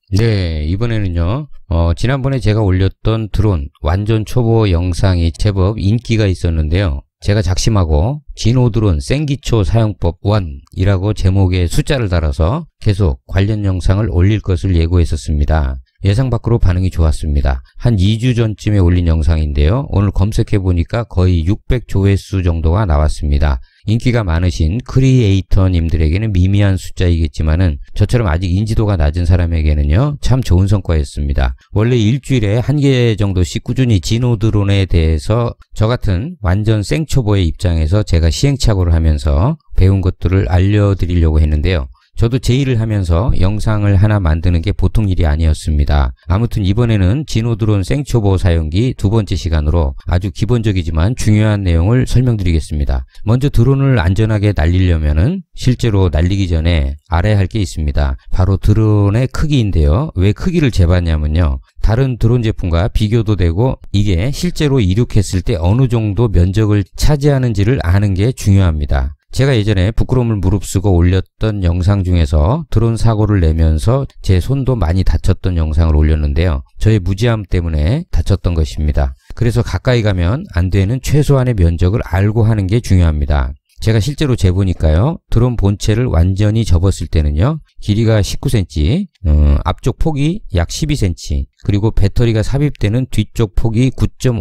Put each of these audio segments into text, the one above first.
네, 이번에는요, 지난번에 제가 올렸던 드론 완전 초보 영상이 제법 인기가 있었는데요. 제가 작심하고 진오드론 생기초 사용법 1이라고 제목에 숫자를 달아서 계속 관련 영상을 올릴 것을 예고했었습니다. 예상 밖으로 반응이 좋았습니다. 한 2주 전쯤에 올린 영상인데요. 오늘 검색해보니까 거의 600조회수 정도가 나왔습니다. 인기가 많으신 크리에이터님들에게는 미미한 숫자이겠지만은 저처럼 아직 인지도가 낮은 사람에게는요, 참 좋은 성과였습니다. 원래 일주일에 1개 정도씩 꾸준히 진오드론에 대해서 저 같은 완전 생초보의 입장에서 제가 시행착오를 하면서 배운 것들을 알려드리려고 했는데요. 저도 제 일을 하면서 영상을 하나 만드는 게 보통 일이 아니었습니다. 아무튼 이번에는 진오드론 생초보 사용기 두 번째 시간으로 아주 기본적이지만 중요한 내용을 설명드리겠습니다. 먼저 드론을 안전하게 날리려면은 실제로 날리기 전에 알아야 할 게 있습니다. 바로 드론의 크기인데요. 왜 크기를 재봤냐면요. 다른 드론 제품과 비교도 되고 이게 실제로 이륙했을 때 어느 정도 면적을 차지하는지를 아는 게 중요합니다. 제가 예전에 부끄러움을 무릅쓰고 올렸던 영상 중에서 드론 사고를 내면서 제 손도 많이 다쳤던 영상을 올렸는데요. 저의 무지함 때문에 다쳤던 것입니다. 그래서 가까이 가면 안 되는 최소한의 면적을 알고 하는 게 중요합니다. 제가 실제로 재보니까요. 드론 본체를 완전히 접었을 때는요. 길이가 19cm, 앞쪽 폭이 약 12cm, 그리고 배터리가 삽입되는 뒤쪽 폭이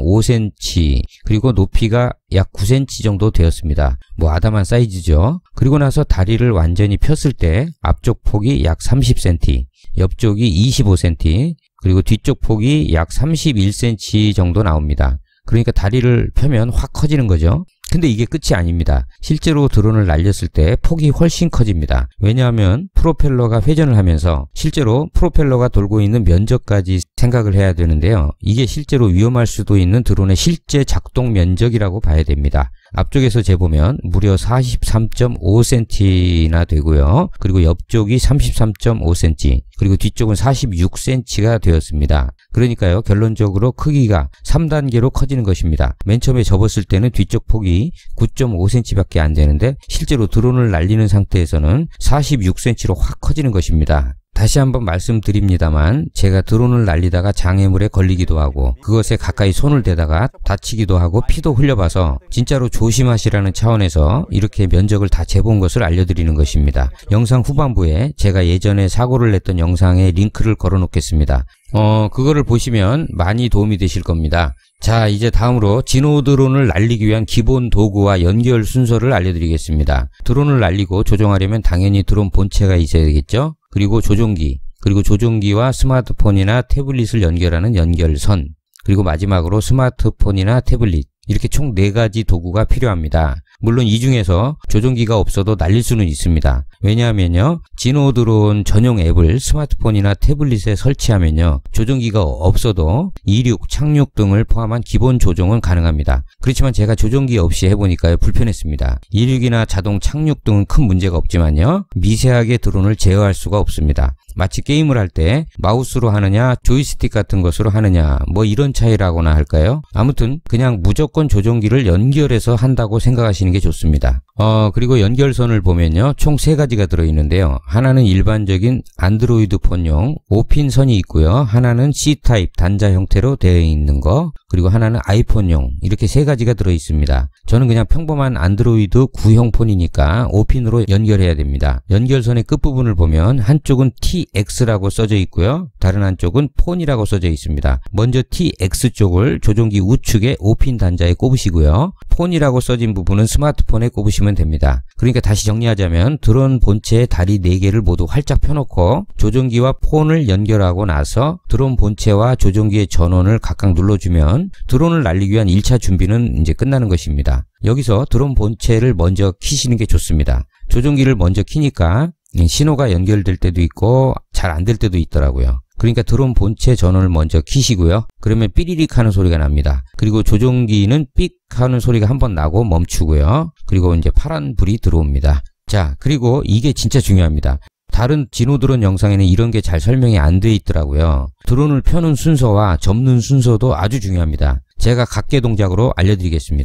9.5cm, 그리고 높이가 약 9cm 정도 되었습니다. 뭐 아담한 사이즈죠. 그리고 나서 다리를 완전히 폈을 때 앞쪽 폭이 약 30cm, 옆쪽이 25cm, 그리고 뒤쪽 폭이 약 31cm 정도 나옵니다. 그러니까 다리를 펴면 확 커지는 거죠. 근데 이게 끝이 아닙니다. 실제로 드론을 날렸을 때 폭이 훨씬 커집니다. 왜냐하면 프로펠러가 회전을 하면서 실제로 프로펠러가 돌고 있는 면적까지 생각을 해야 되는데요. 이게 실제로 위험할 수도 있는 드론의 실제 작동 면적이라고 봐야 됩니다. 앞쪽에서 재보면 무려 43.5cm나 되고요. 그리고 옆쪽이 33.5cm, 그리고 뒤쪽은 46cm가 되었습니다. 그러니까요, 결론적으로 크기가 3단계로 커지는 것입니다. 맨 처음에 접었을 때는 뒤쪽 폭이 9.5cm밖에 안 되는데 실제로 드론을 날리는 상태에서는 46cm로 확 커지는 것입니다. 다시 한번 말씀드립니다만 제가 드론을 날리다가 장애물에 걸리기도 하고 그것에 가까이 손을 대다가 다치기도 하고 피도 흘려봐서 진짜로 조심하시라는 차원에서 이렇게 면적을 다 재본 것을 알려드리는 것입니다. 영상 후반부에 제가 예전에 사고를 냈던 영상에 링크를 걸어 놓겠습니다. 그거를 보시면 많이 도움이 되실 겁니다. 자, 이제 다음으로 진오드론을 날리기 위한 기본 도구와 연결 순서를 알려드리겠습니다. 드론을 날리고 조종하려면 당연히 드론 본체가 있어야 되겠죠? 그리고 조종기, 그리고 조종기와 스마트폰이나 태블릿을 연결하는 연결선, 그리고 마지막으로 스마트폰이나 태블릿, 이렇게 총 4가지 도구가 필요합니다. 물론 이 중에서 조종기가 없어도 날릴 수는 있습니다. 왜냐하면요, 진오드론 전용 앱을 스마트폰이나 태블릿에 설치하면요, 조종기가 없어도 이륙, 착륙 등을 포함한 기본 조종은 가능합니다. 그렇지만 제가 조종기 없이 해보니까요, 불편했습니다. 이륙이나 자동 착륙 등은 큰 문제가 없지만요, 미세하게 드론을 제어할 수가 없습니다. 마치 게임을 할 때 마우스로 하느냐 조이스틱 같은 것으로 하느냐 뭐 이런 차이라고나 할까요? 아무튼 그냥 무조건 조종기를 연결해서 한다고 생각하시는 게 좋습니다. 그리고 연결선을 보면요, 총 3가지가 들어있는데요. 하나는 일반적인 안드로이드 폰용 5핀 선이 있고요. 하나는 C타입 단자 형태로 되어 있는 거, 그리고 하나는 아이폰용, 이렇게 3가지가 들어있습니다. 저는 그냥 평범한 안드로이드 구형 폰이니까 5핀으로 연결해야 됩니다. 연결선의 끝부분을 보면 한쪽은 TX라고 써져 있고요. 다른 한쪽은 폰이라고 써져 있습니다. 먼저 TX 쪽을 조종기 우측에 5핀 단자에 꼽으시고요. 폰이라고 써진 부분은 스마트폰에 꼽으시면 됩니다. 그러니까 다시 정리하자면 드론 본체의 다리 4개를 모두 활짝 펴놓고 조종기와 폰을 연결하고 나서 드론 본체와 조종기의 전원을 각각 눌러주면 드론을 날리기 위한 1차 준비는 이제 끝나는 것입니다. 여기서 드론 본체를 먼저 키시는 게 좋습니다. 조종기를 먼저 키니까 신호가 연결될 때도 있고 잘 안 될 때도 있더라고요. 그러니까 드론 본체 전원을 먼저 키시고요. 그러면 삐리릭 하는 소리가 납니다. 그리고 조종기는 삑 하는 소리가 한번 나고 멈추고요. 그리고 이제 파란 불이 들어옵니다. 자, 그리고 이게 진짜 중요합니다. 다른 진오드론 영상에는 이런 게 잘 설명이 안 돼 있더라고요. 드론을 펴는 순서와 접는 순서도 아주 중요합니다. 제가 각계 동작으로 알려드리겠습니다.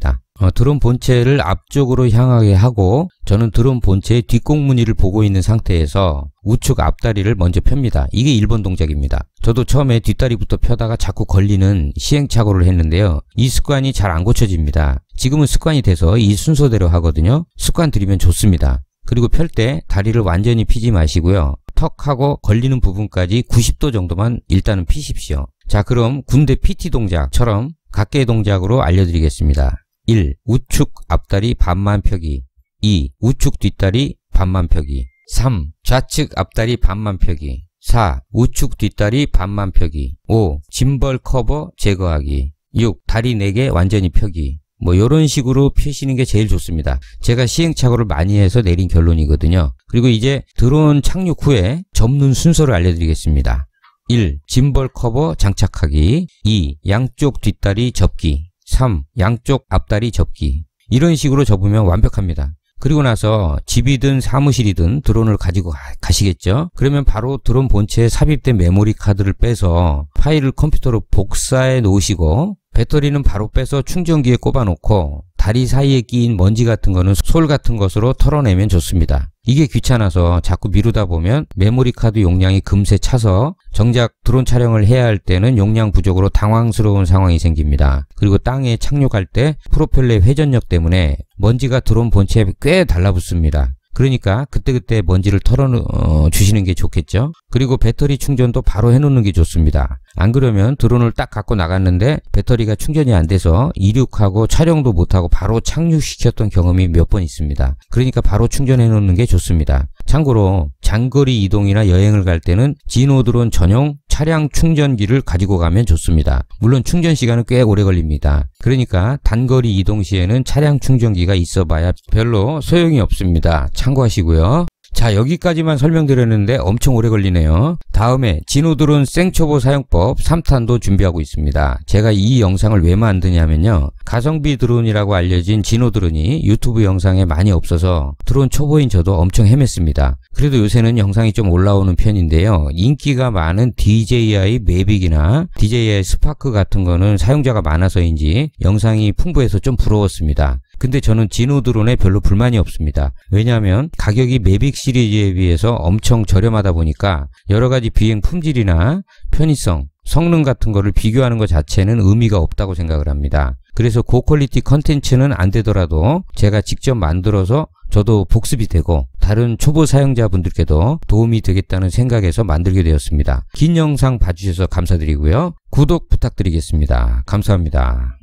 드론 본체를 앞쪽으로 향하게 하고 저는 드론 본체의 뒷공무니를 보고 있는 상태에서 우측 앞다리를 먼저 펴니다. 이게 1번 동작입니다. 저도 처음에 뒷다리부터 펴다가 자꾸 걸리는 시행착오를 했는데요. 이 습관이 잘 안 고쳐집니다. 지금은 습관이 돼서 이 순서대로 하거든요. 습관 들이면 좋습니다. 그리고 펼 때 다리를 완전히 피지 마시고요. 턱하고 걸리는 부분까지 90도 정도만 일단은 피십시오. 자, 그럼 군대 PT 동작처럼 각계 동작으로 알려드리겠습니다. 1. 우측 앞다리 반만 펴기. 2. 우측 뒷다리 반만 펴기. 3. 좌측 앞다리 반만 펴기. 4. 우측 뒷다리 반만 펴기. 5. 짐벌 커버 제거하기. 6. 다리 4개 완전히 펴기. 이런 식으로 펴시는 게 제일 좋습니다. 제가 시행착오를 많이 해서 내린 결론이거든요. 그리고 이제 드론 착륙 후에 접는 순서를 알려드리겠습니다. 1. 짐벌 커버 장착하기. 2. 양쪽 뒷다리 접기. 3. 양쪽 앞다리 접기. 이런 식으로 접으면 완벽합니다. 그리고 나서 집이든 사무실이든 드론을 가지고 가시겠죠. 그러면 바로 드론 본체에 삽입된 메모리 카드를 빼서 파일을 컴퓨터로 복사해 놓으시고 배터리는 바로 빼서 충전기에 꼽아 놓고 다리 사이에 끼인 먼지 같은 거는 솔 같은 것으로 털어내면 좋습니다. 이게 귀찮아서 자꾸 미루다 보면 메모리 카드 용량이 금세 차서 정작 드론 촬영을 해야 할 때는 용량 부족으로 당황스러운 상황이 생깁니다. 그리고 땅에 착륙할 때 프로펠러의 회전력 때문에 먼지가 드론 본체에 꽤 달라붙습니다. 그러니까 그때그때 먼지를 털어주시는 게 좋겠죠. 그리고 배터리 충전도 바로 해놓는 게 좋습니다. 안 그러면 드론을 딱 갖고 나갔는데 배터리가 충전이 안 돼서 이륙하고 촬영도 못하고 바로 착륙시켰던 경험이 몇 번 있습니다. 그러니까 바로 충전해 놓는 게 좋습니다. 참고로 장거리 이동이나 여행을 갈 때는 지노드론 전용 차량 충전기를 가지고 가면 좋습니다. 물론 충전 시간은 꽤 오래 걸립니다. 그러니까 단거리 이동 시에는 차량 충전기가 있어봐야 별로 소용이 없습니다. 참고하시고요. 자, 여기까지만 설명드렸는데 엄청 오래 걸리네요. 다음에 지노드론 생초보 사용법 3탄도 준비하고 있습니다. 제가 이 영상을 왜 만드냐면요. 가성비 드론이라고 알려진 지노드론이 유튜브 영상에 많이 없어서 드론 초보인 저도 엄청 헤맸습니다. 그래도 요새는 영상이 좀 올라오는 편인데요. 인기가 많은 DJI 매빅이나 DJI 스파크 같은 거는 사용자가 많아서인지 영상이 풍부해서 좀 부러웠습니다. 근데 저는 지노드론에 별로 불만이 없습니다. 왜냐하면 가격이 매빅 시리즈에 비해서 엄청 저렴하다 보니까 여러가지 비행 품질이나 편의성, 성능 같은 거를 비교하는 것 자체는 의미가 없다고 생각을 합니다. 그래서 고퀄리티 컨텐츠는 안 되더라도 제가 직접 만들어서 저도 복습이 되고 다른 초보 사용자분들께도 도움이 되겠다는 생각에서 만들게 되었습니다. 긴 영상 봐주셔서 감사드리고요. 구독 부탁드리겠습니다. 감사합니다.